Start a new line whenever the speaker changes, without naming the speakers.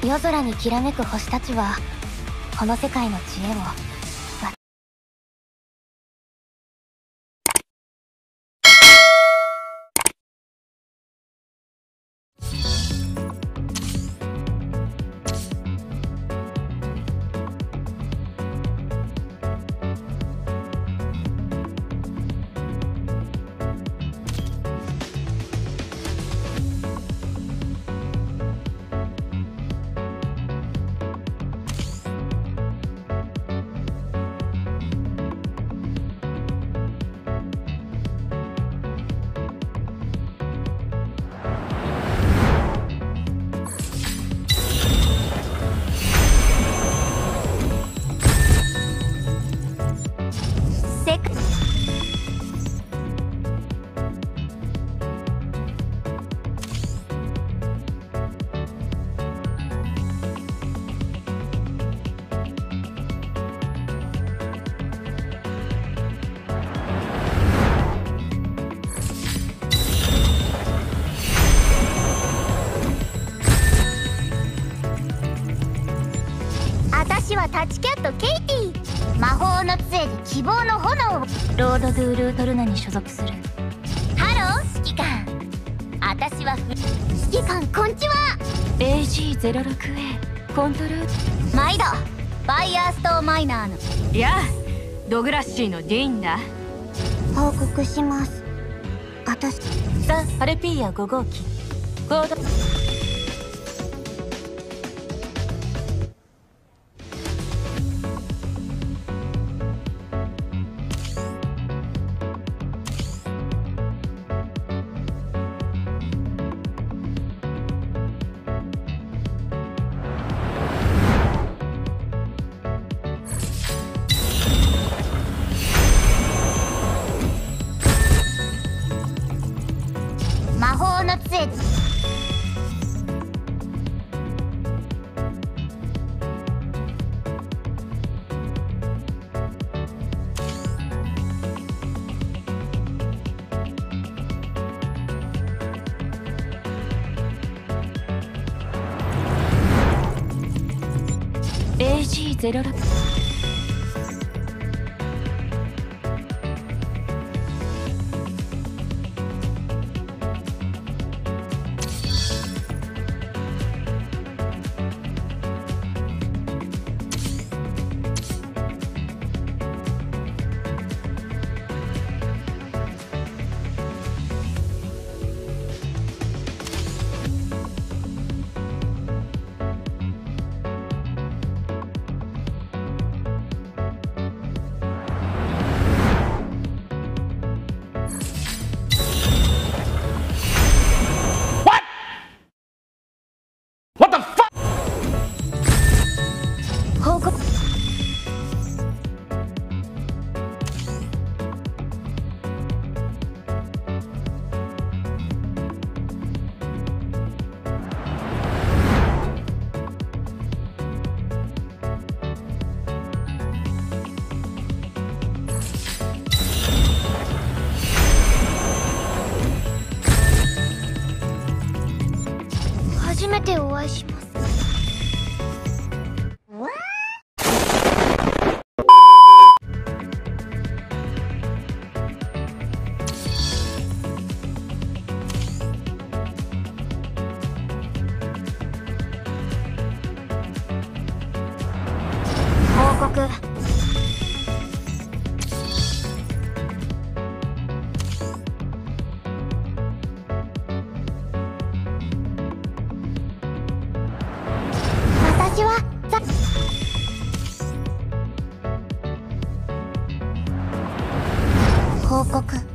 夜空にきらめく星たちはこの世界の知恵を
私はタチキャットケイティ。魔法の杖で希望の炎を。
ロード・ドゥ・ルートルナに所属する。
ハロー指揮官。私は指揮官こんちは。
AG06A コントロール。
毎度ファイヤーストーンマイナーの。
いや、ドグラッシーのディーンだ。
報告します。私
ザ・パルピーヤ5号機コード。
魔法の杖で。
AG06。報告。初めてお会いします。報告。私は報告。